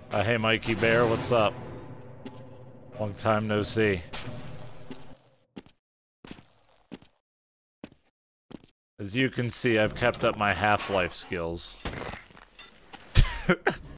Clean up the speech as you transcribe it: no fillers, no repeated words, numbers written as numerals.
Hey Mikey Bear, what's up? Long time no see. As you can see, I've kept up my Half-Life skills.